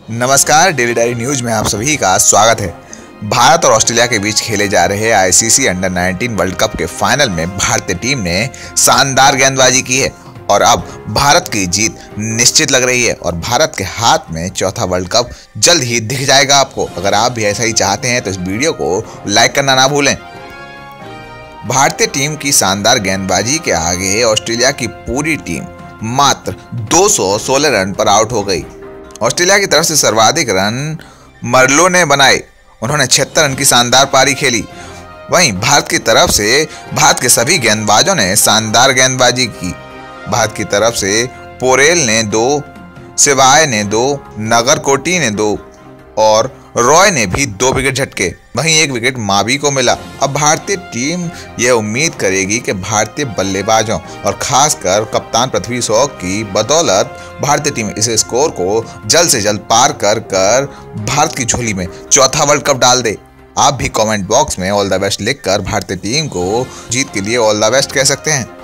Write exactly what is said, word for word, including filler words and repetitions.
नमस्कार, daily diary news में आप सभी का स्वागत है। भारत और ऑस्ट्रेलिया के बीच खेले जा रहे ICC under nineteen world cup के फाइनल में भारतीय टीम ने शानदार गेंदबाजी की है और अब भारत की जीत निश्चित लग रही है और भारत के हाथ में चौथा वर्ल्ड कप जल्द ही दिख जाएगा आपको। अगर आप भी ऐसा ही चाहते हैं तो इस वीडियो को लाइक करना ना भूलें। भारतीय टीम की शानदार गेंदबाजी के आगे ऑस्ट्रेलिया की पूरी टीम मात्र दो सौ सोलह रन पर आउट हो गई। ऑस्ट्रेलिया की तरफ से सर्वाधिक रन मर्लो ने बनाए, उन्होंने छिहत्तर रन की शानदार पारी खेली। वहीं भारत की तरफ से भारत के सभी गेंदबाजों ने शानदार गेंदबाजी की। भारत की तरफ से पोरेल ने दो, सिवाय ने दो, नगरकोटी ने दो और रॉय ने भी दो विकेट झटके। वहीं एक विकेट मावी को मिला। अब भारतीय टीम यह उम्मीद करेगी कि भारतीय बल्लेबाजों और खासकर कप्तान पृथ्वी शॉ की बदौलत भारतीय टीम इस स्कोर को जल्द से जल्द पार कर कर भारत की झोली में चौथा वर्ल्ड कप डाल दे। आप भी कमेंट बॉक्स में ऑल द बेस्ट लिखकर भारतीय टीम को जीत के लिए ऑल द बेस्ट कह सकते हैं।